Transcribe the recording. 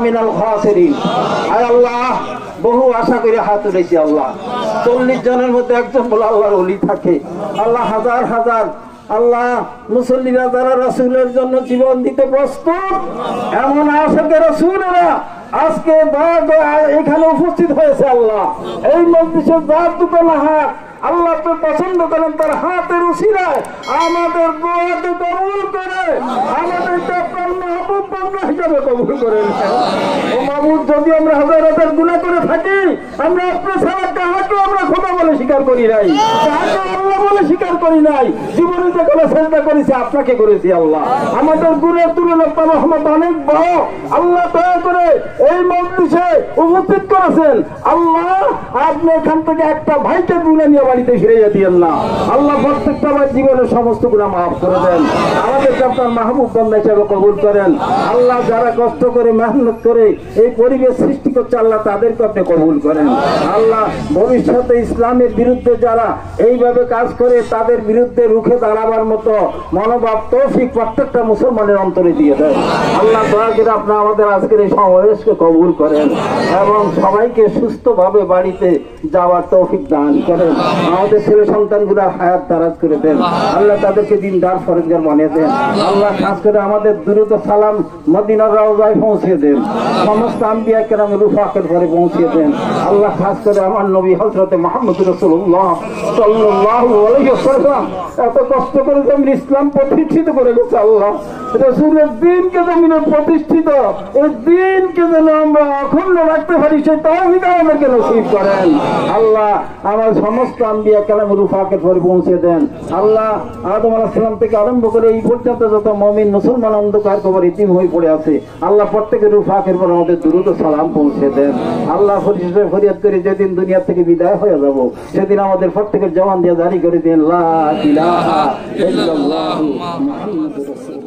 মিনাল খাসিরিন। আয় আল্লাহ, বহু আশা করে হাত উঠেছি আল্লাহ, 40 জনের মধ্যে একজন বলে আল্লাহর ওলি থাকে আল্লাহ, হাজার হাজার আল্লাহ মুসল্লিরা যারা রাসূলের জন্য জীবন দিতে প্রস্তুত, এমন আশাকে রাসূলরা আজকে এখানে উপস্থিত হয়েছে আল্লাহ। এই মজলিসে যার দুটো হাত আল্লাহ তো পছন্দ করেন, তার হাতের উসিলায় আমাদের দোয়াকে কবুল করে, আমাদেরকে আপনার মাহবুব বান্দা হিসাবে কবুল করেন। ও মাহবুব, যদি আমরা হাজার হাজার গুনাহ করে থাকি, আমরা আপনার ছাড়া কাহাকে আমরা খোদা বলে স্বীকার করি নাই, কাহাকে আল্লাহ বলে স্বীকার করি নাই। জীবনে যেখানে চেষ্টা করেছি আপনাকে করেছি আল্লাহ। আমাদের গুণের তুলনায় আপনার রহমত অনেক বড় আল্লাহ। দয়া করে এই মজলিসে উপস্থিত করেছেন আল্লাহ, আপনি এখান থেকে একটা ভাইকে গুণে নিয়ে বাড়িতে ফিরে যেতেন না আল্লাহ। প্রত্যেকটা আমার জীবনের সমস্ত গুনাহ মাফ করে দেন, আমাদেরকে আপনার মাহবুব বান্দা হিসেবে কবুল করেন আল্লাহ। যারা কষ্ট করে মেহনত করে এই পরিবেশ সৃষ্টি করছে আল্লাহ, তাদেরকে আপনি কবুল করেন আল্লাহ। ভবিষ্যতে ইসলামের বিরুদ্ধে যারা এইভাবে কাজ করে তাদের বিরুদ্ধে রুখে দাঁড়াবার মতো মনোভাব তৌফিক প্রত্যেকটা মুসলমানের অন্তরে দিয়ে দেন আল্লাহ। দয়া করে আপনি আমাদের আজকের এই সমাবেশকে কবুল করেন এবং সবাইকে সুস্থভাবে বাড়িতে যাওয়ার তৌফিক দান করেন। আমাদের ছেলে সন্তানগুলো হায়াত দারাজ করে দেন আল্লাহ, তাদেরকে দিনদার ফরজগার বানিয়ে দেন আল্লাহ। খাস করে আমাদের দুরূদ সালাম মদিনার রওজায় পৌঁছে দেন, সমস্ত আম্বিয়া কেরাম রুফাকের ঘরে পৌঁছে দেন আল্লাহ। খাস করে আমার নবী হযরত মুহাম্মদ রাসূলুল্লাহ সাল্লাল্লাহু আলাইহি ওয়াসাল্লাম এত কষ্ট করে জমিন ইসলাম প্রতিষ্ঠিত করে গেছে আল্লাহ। রাসূলের দ্বীনকে জমিনে প্রতিষ্ঠিত, এই দ্বীনকে যেন আমরা অখণ্ড রাখতে পারি সেই তৌফিক আমাদেরকে নসিব করেন আল্লাহ। আমার সমস্ত আম্বিয়া কেরাম রুফাকের ঘরে পৌঁছে দেন আল্লাহ। আদম আলাইহিস সালাম থেকে আরম্ভ করে এই পর্যন্ত যত মুমিন মুসলমান অন্ধকার কবর ইতিম হয়ে পড়ে আছে আল্লাহ, প্রত্যেকের রুফাকের পর আমাদের দুরূদ ও সালাম পৌঁছে দেন আল্লাহ। পরিশেষে ফরিয়াদ করে যেদিন দুনিয়া থেকে বিদায় হয়ে যাব সেদিন আমাদের প্রত্যেকের জবান দিয়ে জারি করে দেন লা ইলাহা ইল্লাল্লাহু মুহাম্মাদুর রাসূলুল্লাহ।